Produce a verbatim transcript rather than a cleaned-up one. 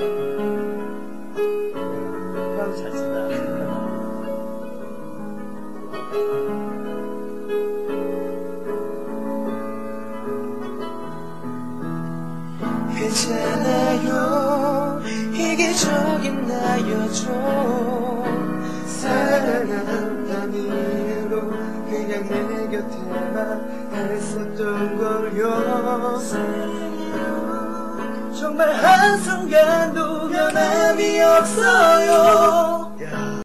피아노 잘 친다. 괜찮아요 이기적인 나여줘 사랑한다는 이유로 그냥 내 곁에만 있었던 걸요 정말 한순간도 변함이 없어요